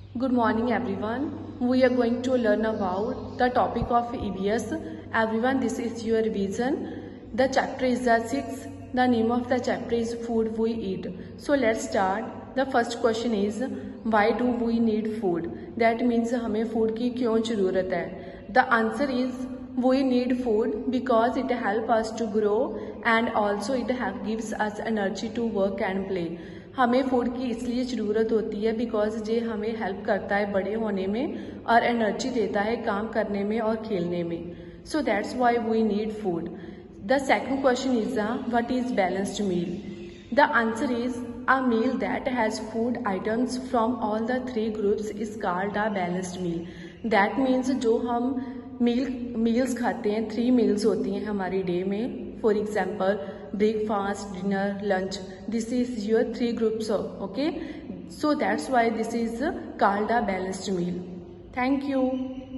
Good morning everyone. We are going to learn about the topic of EVS. Everyone, this is your revision. The chapter is the 6th. The name of the chapter is Food We Eat. So let's start. The first question is, why do we need food? That means हमें food की क्यों ज़रूरत है? The answer is, we need food because it helps us to grow and also it gives us energy to work and play. हमें food की इसलिए ज़रूरत होती है बिकॉज ये हमें हेल्प करता है बड़े होने में और एनर्जी देता है काम करने में और खेलने में. So that's why we need food. The second question is what is balanced meal? The answer is a meal that has food items from all the 3 groups is called a balanced meal. That means जो हम meals खाते हैं, 3 meals होती हैं हमारी day में. For example, breakfast, dinner, lunch. This is your 3 groups. Okay, so that's why this is called a balanced meal. Thank you.